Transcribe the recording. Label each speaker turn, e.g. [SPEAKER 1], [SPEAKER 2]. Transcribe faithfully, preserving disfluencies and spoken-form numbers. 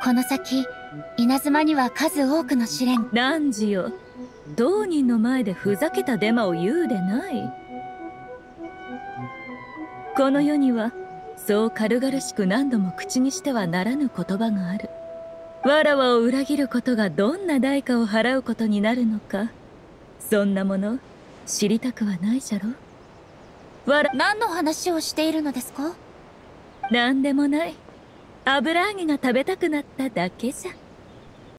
[SPEAKER 1] この先稲妻には数多くの試練。
[SPEAKER 2] 汝よ、当人の前でふざけたデマを言うでない。この世にはそう軽々しく何度も口にしてはならぬ言葉がある。わらわを裏切ることがどんな代価を払うことになるのか、そんなもの知りたくはないじゃろ。わら
[SPEAKER 1] 何の話をしているのですか？
[SPEAKER 2] なんでもない。油揚げが食べたくなっただけじゃ。